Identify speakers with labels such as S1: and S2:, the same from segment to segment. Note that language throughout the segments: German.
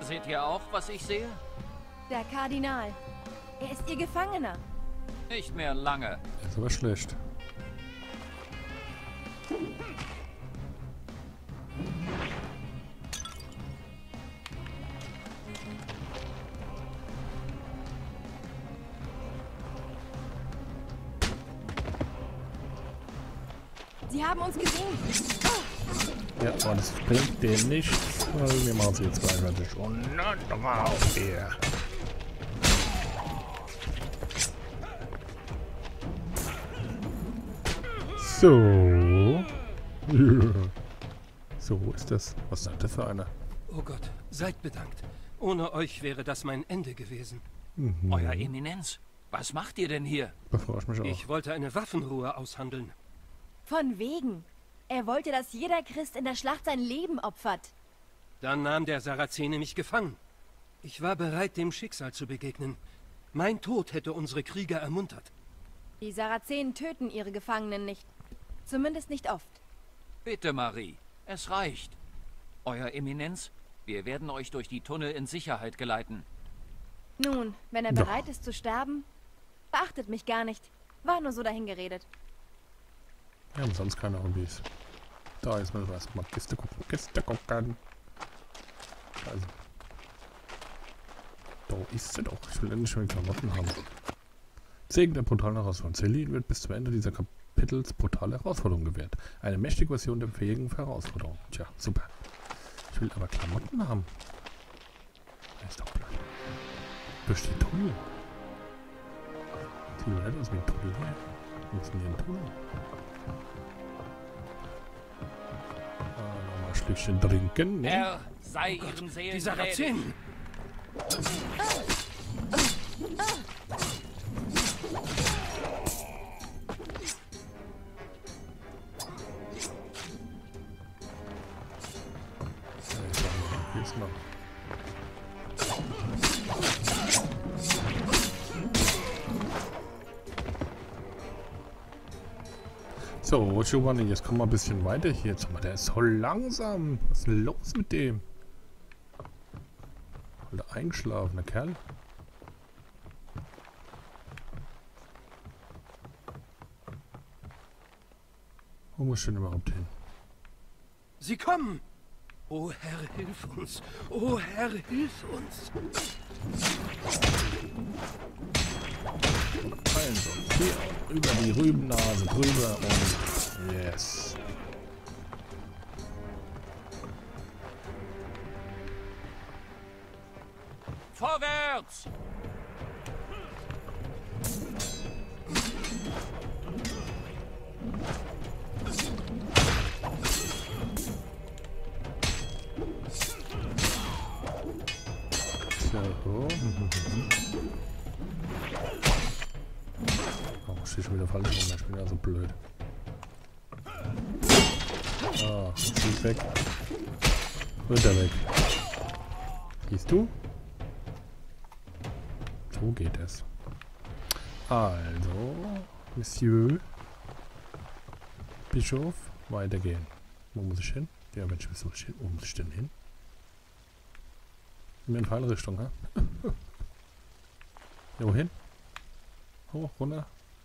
S1: Seht ihr auch, was ich sehe?
S2: Der Kardinal. Er ist ihr Gefangener.
S1: Nicht mehr lange.
S3: Das ist aber schlecht.
S2: Sie haben uns gesehen.
S3: Ja, aber das bringt dem nichts, weil wir machen sie jetzt gleichzeitig. Und dann nochmal auf hier. So. So, wo ist das? Was ist das für einer?
S4: Oh Gott, seid bedankt. Ohne euch wäre das mein Ende gewesen.
S1: Euer Eminenz, was macht ihr denn hier?
S3: Bevor ich mich auch.
S4: Ich wollte eine Waffenruhe aushandeln.
S2: Von wegen. Er wollte, dass jeder Christ in der Schlacht sein Leben opfert.
S4: Dann nahm der Sarazene mich gefangen. Ich war bereit, dem Schicksal zu begegnen. Mein Tod hätte unsere Krieger ermuntert.
S2: Die Sarazenen töten ihre Gefangenen nicht. Zumindest nicht oft.
S1: Bitte, Marie, es reicht. Euer Eminenz, wir werden euch durch die Tunnel in Sicherheit geleiten.
S2: Nun, wenn er
S3: Doch.
S2: bereit ist zu sterben, beachtet mich gar nicht. War nur so dahingeredet.
S3: Wir haben sonst keine Hobbys. Da ist mal was. Mal Kiste gucken. Kiste gucken. Also. Da ist sie doch. Ich will endlich meine Klamotten haben. Segen der brutalen Herausforderung. Celine wird bis zum Ende dieser Kapitels brutale Herausforderung gewährt. Eine mächtige Version der fähigen Herausforderung. Tja, super. Ich will aber Klamotten haben. Das ist doch blöd. Durch die Tunnel. Sieht doch nicht aus wie ein Tunnel hier. Wo ist denn hier ein Tunnel? Nochmal ein Schlückchen trinken. Ne?
S1: Er sei ihren Seelen
S4: Die Sarazenen!
S3: Jetzt noch. So, Giovanni, jetzt kommen wir ein bisschen weiter hier. Jetzt mal, der ist so langsam. Was ist denn los mit dem? Voll der eingeschlafene Kerl. Wo muss ich denn überhaupt hin?
S4: Sie kommen! O Herr, hilf uns! O Herr, hilf uns!
S3: Also, hier über die Rübennase drüber und yes.
S1: Vorwärts!
S3: So. Oh, steht schon wieder falsch rum. Ich bin ja so blöd. Ah, flieg weg. Runter weg. Siehst du? So geht es. Also, Monsieur Bischof, weitergehen. Wo muss ich hin? Ja, Mensch, wo muss ich denn hin? In Pfeilrichtung, ha? Ja, wohin? Hoch, runter?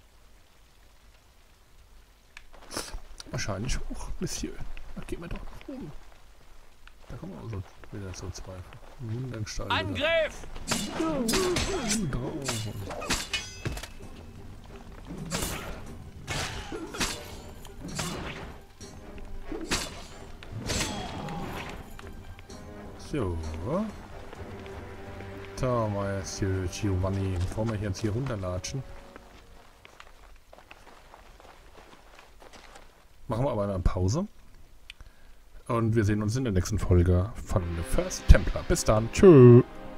S3: Wahrscheinlich hoch, Monsieur. Da gehen wir doch nach oben. Da kommen wir also wieder so zwei Wundergestalten.
S1: Angriff!
S3: Drauf. So. So, Monsieur Giovanni, bevor wir jetzt hier runterlatschen. Machen wir aber eine Pause. Und wir sehen uns in der nächsten Folge von The First Templar. Bis dann. Tschüss.